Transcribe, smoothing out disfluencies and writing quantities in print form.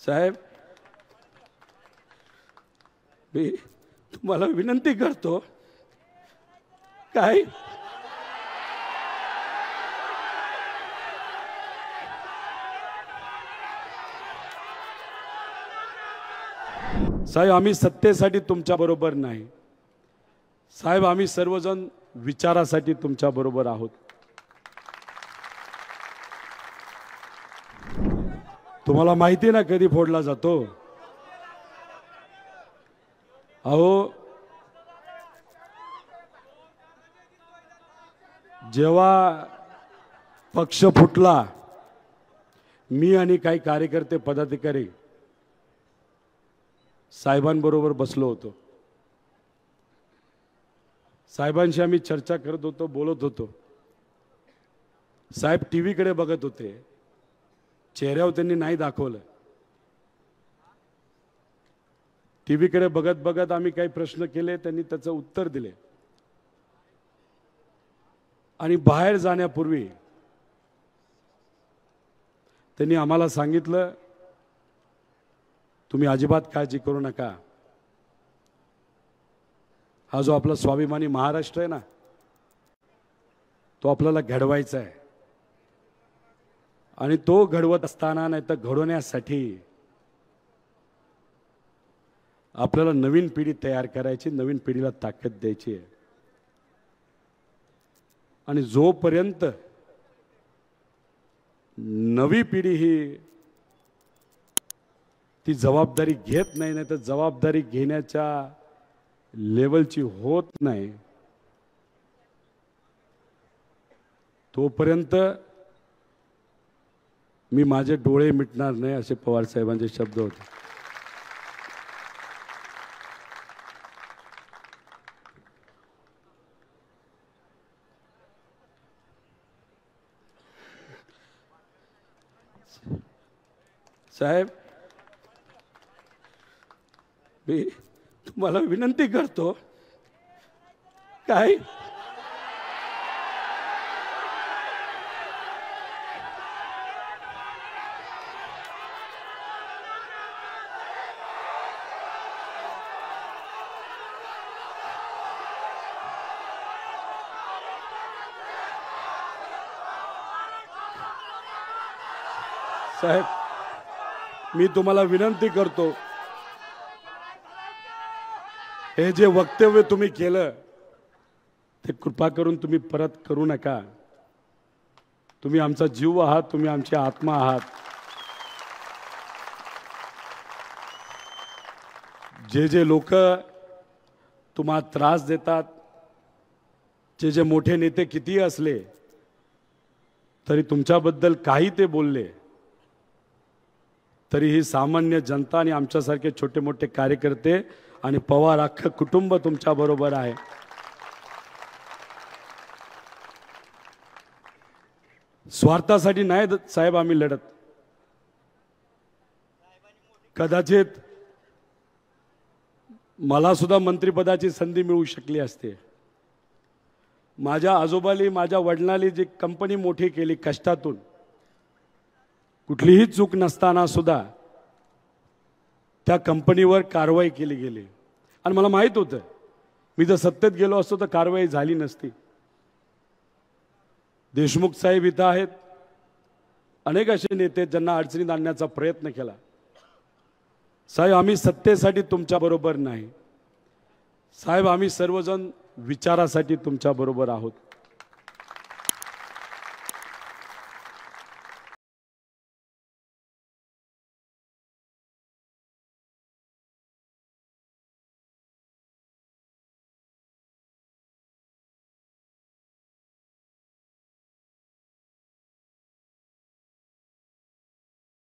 साहेब, मी तुम्हाला विनंती करतो, काय साहेब, आम्ही सत्तेसाठी तुमच्या बरोबर नाही साहेब, आम्ही सर्वजण विचारासाठी तुमच्या बरोबर आहोत। तुम्हाला माहिती ना कधी फोडला जातो? अहो, जेव्हा पक्ष फुटला, मी आणि काही कार्यकर्ते पदाधिकारी साहेबांबरोबर बसलो होतो। साहेबांशी आम्ही चर्चा करत होतो, बोलत होतो। साहेब टीव्हीकडे बघत होते, चेहऱ्यावर त्यांनी नाही दाखवलं। टीव्हीकडे बघत बघत आम्ही काही प्रश्न केले, त्यांनी त्याचं उत्तर दिले। आणि बाहेर जाण्यापूर्वी त्यांनी आम्हाला सांगितलं, तुम्ही अजिबात काळजी करू नका, हा जो आपला स्वाभिमानी महाराष्ट्र आहे ना, तो आपल्याला घडवायचा आहे। आणि तो घडवत असताना नाही तर घडवण्यासाठी आपल्याला नवीन पिढी तयार करायची, नवीन पिढीला ताकद द्यायची आहे। आणि जोपर्यंत नवी पिढी ही ती जबाबदारी घेत नाही, नाही तर जबाबदारी घेण्याच्या लेवलची होत नाही, तोपर्यंत मी माझे डोळे मिटणार नाही, असे पवार साहेबांचे शब्द होते। साहेब, मी तुम्हाला विनंती करतो, काय साहेब, मी तुम्हाला विनंती करतो, हे जे वक्तव्य तुम्ही केलं ते कृपा करून तुम्ही परत करू नका। तुम्ही आमचा जीव आहात, तुम्ही आमची आत्मा आहात। जे जे लोक तुम्हाला त्रास देतात, जे जे मोठे नेते किती असले तरी तुमच्याबद्दल काही ते बोलले तरी ही सामान्य जनता आणि आमच्यासारखे छोटे मोठे कार्यकर्ते आणि पवार अख्खं कुटुंब तुमच्या बरोबर आहे। स्वार्थासाठी नाही साहेब आम्ही लढत। कदाचित मला सुद्धा मंत्रिपदाची संधी मिळू शकली असते। माझ्या आजोबाली, माझ्या वडिलांनी जी कंपनी मोठी केली कष्टातून, कुठलीही चूक नसताना सुद्धा त्या कंपनीवर कारवाई केली गेली। आणि मला माहित होतं, मी जर सत्तेत गेलो असतो तर कारवाई झाली नसती। देशमुख साहेब इथं आहेत, अनेक असे नेते ज्यांना अडचणीत आणण्याचा प्रयत्न केला। साहेब, आम्ही सत्तेसाठी तुमच्या बरोबर नाही साहेब, आम्ही सर्वजण विचारासाठी तुमच्या बरोबर आहोत।